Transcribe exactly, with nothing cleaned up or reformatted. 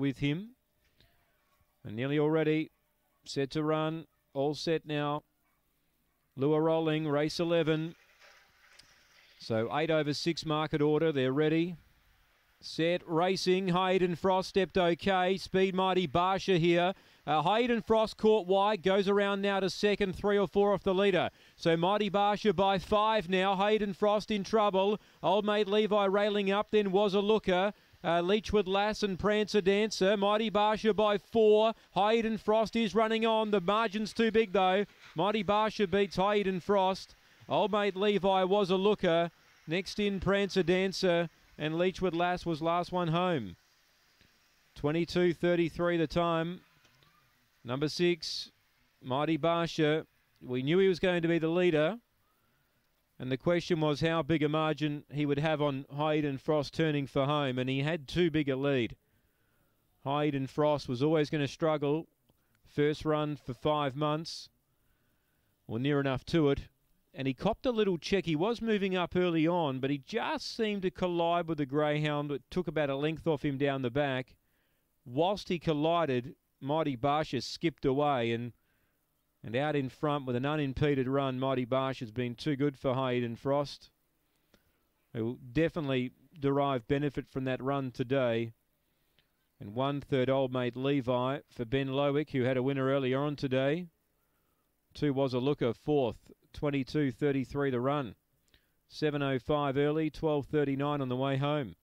with him. And nearly already set to run. All set now. Lure rolling, race eleven. So eight over six market order. They're ready. Set, racing. Hayden Frost stepped okay. Speed Mighty Barsha here. Uh, Hayden Frost caught wide. Goes around now to second. Three or four off the leader. So Mighty Barsha by five now. Hayden Frost in trouble. Old Mate Levi railing up. Then Was a Looker. Uh, Leechwood Lass and Prancer Dancer. Mighty Barsha by four. Hayden Frost is running on. The margin's too big though. Mighty Barsha beats Hayden Frost. Old Mate Levi Was a Looker. Next in Prancer Dancer. And Leechwood Lass was last one home. twenty-two thirty-three the time. Number six, Mighty Barsha. We knew he was going to be the leader. And the question was how big a margin he would have on Hayden Frost turning for home. And he had too big a lead. Hayden Frost was always going to struggle. First run for five months. Or near enough to it. And he copped a little check. He was moving up early on, but he just seemed to collide with the greyhound. It took about a length off him down the back. Whilst he collided, Mighty Barsha skipped away and and out in front with an unimpeded run. Mighty Barsha's been too good for Hayden Frost. He will definitely derive benefit from that run today. And one third Old Mate Levi for Ben Lowick, who had a winner earlier on today. Two Was a Looker, fourth. twenty-two thirty-three the run. seven oh five early, twelve thirty-nine on the way home.